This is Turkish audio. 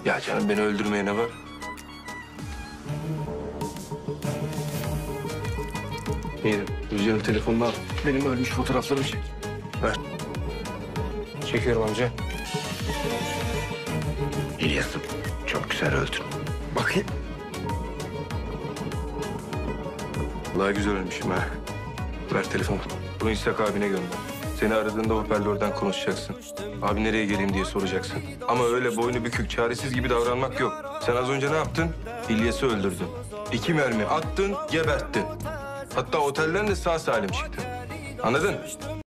Ya canım beni öldürmeye ne var? İyi. Rüzgar'ın telefonunu al. Benim ölmüş fotoğraflarımı çek. Ver. Çekiyorum amca. İlyas'ım çok güzel öldün. Bakayım. Vallahi güzel ölmüşüm ha. Ver telefonu. Bunu İshak abine gönder. Seni aradığında hoparlörden konuşacaksın. Abi nereye geleyim diye soracaksın. Ama öyle boynu bükük, çaresiz gibi davranmak yok. Sen az önce ne yaptın? İlyas'ı öldürdün. 2 mermi attın, geberttin. Hatta otelden de sağ salim çıktın. Anladın?